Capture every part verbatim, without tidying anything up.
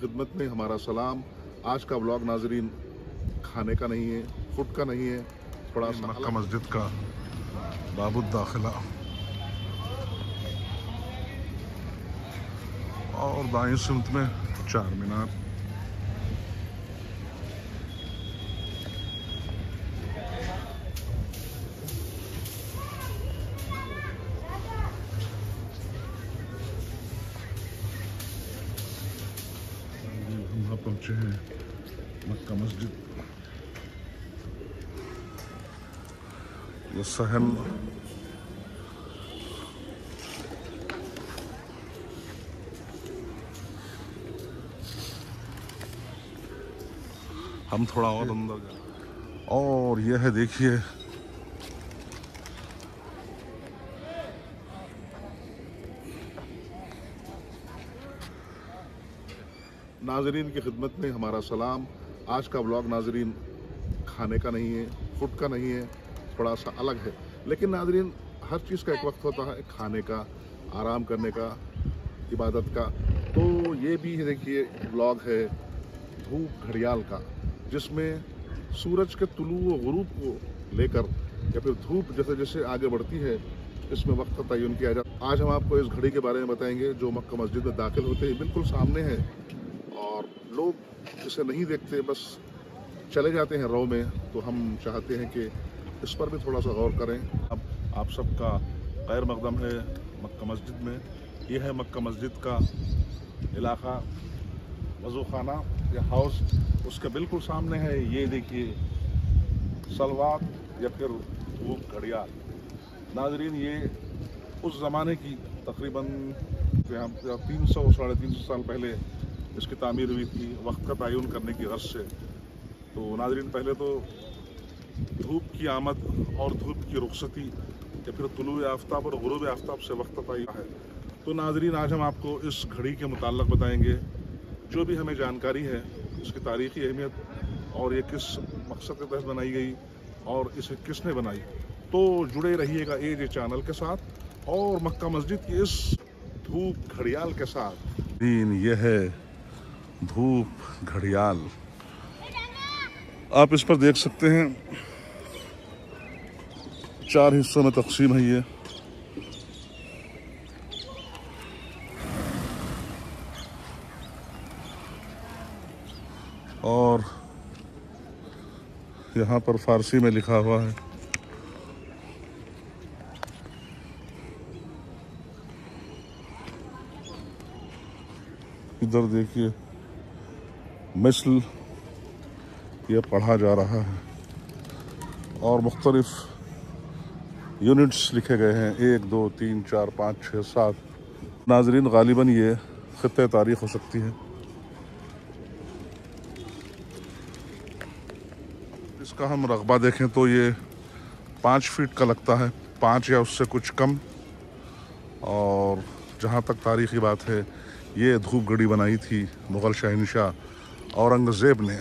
खिदमत में हमारा सलाम। आज का व्लॉग नाजरीन खाने का नहीं है, फूड का नहीं है, थोड़ा सा मक्का मस्जिद का बाबुद दाखिला और दाएं सिमत में चार मीनार। हम यहाँ पहुंचे हैं मक्का मस्जिद। ये सहन हम थोड़ा और अंदर गए और यह है देखिए नाजरीन की खिदमत में हमारा सलाम। आज का व्लॉग नाजरीन खाने का नहीं है, फूड का नहीं है, थोड़ा सा अलग है। लेकिन नाजरीन हर चीज़ का एक वक्त होता है, खाने का, आराम करने का, इबादत का। तो ये भी देखिए व्लॉग है धूप घड़ियाल का, जिसमें सूरज के तुलू व गुरूब को लेकर या फिर धूप जैसे जैसे आगे बढ़ती है इसमें वक्त का तयन किया जाता है। आज हम आपको इस घड़ी के बारे में बताएंगे जो मक्का मस्जिद में दाखिल होते ही बिल्कुल सामने है और लोग इसे नहीं देखते, बस चले जाते हैं रो में। तो हम चाहते हैं कि इस पर भी थोड़ा सा गौर करें। अब आप सबका खैर मकदम है मक्का मस्जिद में। यह है मक्का मस्जिद का इलाका, वज़ू खाना या हाउस। उसके बिल्कुल सामने है ये देखिए सलवात या फिर धूप घड़ियाल। नाजरीन ये उस ज़माने की तकरीबन तीन सौ साढ़े तीन सौ साल पहले इसकी तामीर हुई थी, वक्त का तयन करने की गर्ज से। तो नाजरीन पहले तो धूप की आमद और धूप की रुखसती या फिर तुलूए आफ्ताब और गुरूब आफ्ताब से वक्त तय है। तो नाजरीन आज हम आपको इस घड़ी के मुताल्लिक़ बताएंगे जो भी हमें जानकारी है, इसकी तारीख़ी अहमियत और ये किस मकसद के तहत बनाई गई और इसे किसने बनाई। तो जुड़े रहिएगा ए जे चैनल के साथ और मक्का मस्जिद की इस धूप घड़ियाल के साथ। यह है धूप घड़ियाल, आप इस पर देख सकते हैं चार हिस्सों में तकसीम है ये। और यहाँ पर फारसी में लिखा हुआ है। इधर देखिए मिसल ये पढ़ा जा रहा है और मुख्तलिफ यूनिट्स लिखे गए हैं, एक दो तीन चार पाँच छः सात। नाजरीन गालिबन ये खित्ते तारीख़ हो सकती है। इसका हम रकबा देखें तो ये पाँच फीट का लगता है, पाँच या उससे कुछ कम। और जहाँ तक तारीख़ी बात है ये धूप घड़ी बनाई थी मुग़ल शहंशाह औरंगज़ेब ने।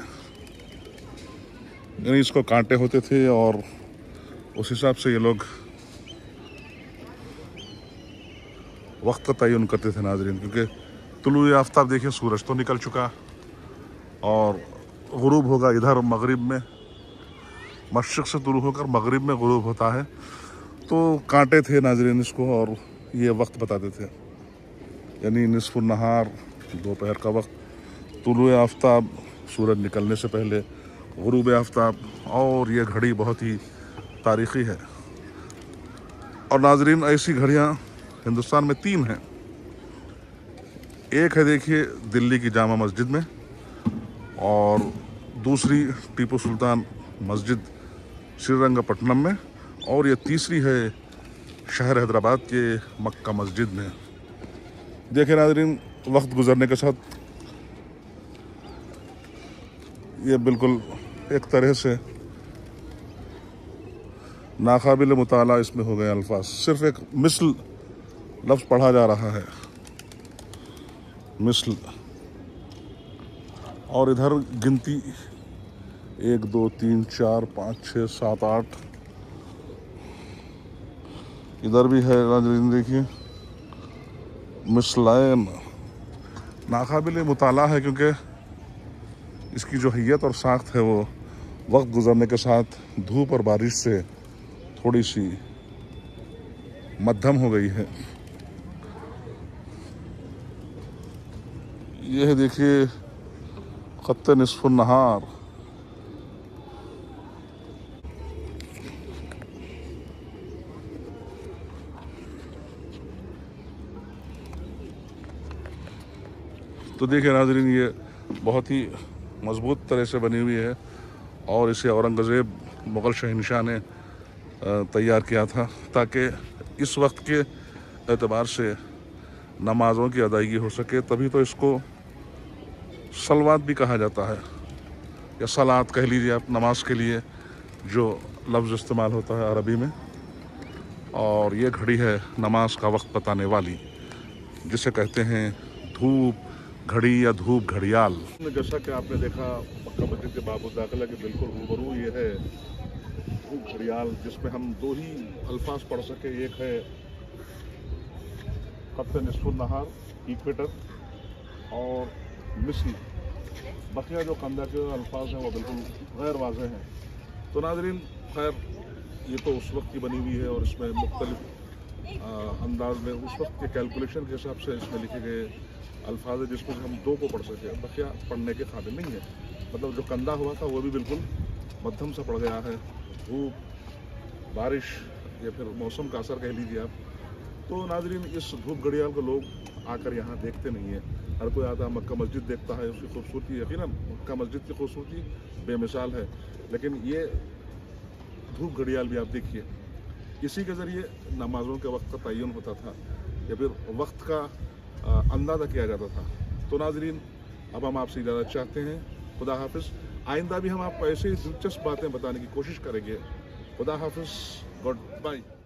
यानी इसको कांटे होते थे और उस हिसाब से ये लोग वक्त का तयन करते थे नाजरीन। क्योंकि तुलूए आफ्ताब देखिए सूरज तो निकल चुका और गुरूब होगा इधर मगरिब में, मशरिक़ से तुलू होकर मगरिब में गुरूब होता है। तो कांटे थे नाजरीन इसको और ये वक्त बताते थे, यानी निस्फ़ुन नहार दोपहर का वक्त, तुलूए आफ्ताब सूरज निकलने से पहले, गुरूब आफ्ताब। और ये घड़ी बहुत ही तारीख़ी है। और नाजरीन ऐसी घड़ियाँ हिंदुस्तान में तीन हैं। एक है देखिए दिल्ली की जामा मस्जिद में और दूसरी टीपू सुल्तान मस्जिद श्रीरंगपट्टनम में और ये तीसरी है शहर हैदराबाद के मक्का मस्जिद में। देखिए नाजरीन वक्त गुजरने के साथ ये बिल्कुल एक तरह से नाकाबिल मुताला इसमें हो गए अल्फाज। सिर्फ एक मिसल लफ्ज़ पढ़ा जा रहा है, मिसल। और इधर गिनती एक दो तीन चार पाँच छः सात आठ। इधर भी है नाज़रीन देखिए मिसलाइन, नाकाबिल मुताला है, क्योंकि इसकी जो हैयत और साख्त है वो वक्त गुजरने के साथ धूप और बारिश से थोड़ी सी मध्यम हो गई है। यह है देखिए खत्ते निस्फ़ुन नहार। तो देखिए नाज़रीन, ये बहुत ही मज़बूत तरह से बनी हुई है और इसे औरंगज़ेब मुग़ल शहंशाह ने तैयार किया था ताकि इस वक्त के एतबार से नमाज़ों की अदायगी हो सके। तभी तो इसको सलवात भी कहा जाता है, या सलात कह लीजिए आप, नमाज के लिए जो लफ्ज़ इस्तेमाल होता है अरबी में। और ये घड़ी है नमाज का वक्त बताने वाली, जिसे कहते हैं धूप घड़ी या धूप घड़ियाल। जैसा कि आपने देखा मक्का मस्जिद के बाब दाखिला के बिल्कुल रूबरू ये है धूप घड़ियाल, जिसमें हम दो ही अल्फाज पढ़ सके। एक है खत्ते निस्फ़ुन नहार, इक्वेटर, और मिस्र। बकिया जो कंधा के अल्फाज हैं वो बिल्कुल गैर वाज़ेह हैं। तो नाज़रीन, खैर ये तो उस वक्त की बनी हुई है और इसमें मुख्तलिफ अंदाज में उस वक्त के कैलकुलेशन के हिसाब से इसमें लिखे गए अल्फाज है, जिसमें हम दो को पढ़ सके। बकिया पढ़ने के काबिल नहीं है। मतलब जो कंधा हुआ था वो भी बिल्कुल मध्यम सा पड़ गया है। धूप, बारिश या फिर मौसम का असर कह लीजिए आप। तो नाज़रीन, इस धूप घड़ियाल को लोग आकर यहाँ देखते नहीं है। हर कोई आता है मक्का मस्जिद देखता है, उसकी खूबसूरती, यकीनन मक्का मस्जिद की खूबसूरती बेमिसाल है, लेकिन ये धूप घड़ियाल भी आप देखिए, इसी के ज़रिए नमाज़ों के वक्त का तयन होता था या फिर वक्त का अंदाज़ा किया जाता था। तो नाज़रीन, अब हम आपसे इजाज़त चाहते हैं। खुदा हाफिज़। आइंदा भी हम आपको ऐसे ही दिलचस्प बातें बताने की कोशिश करेंगे। खुदा हाफिज़। Good bye.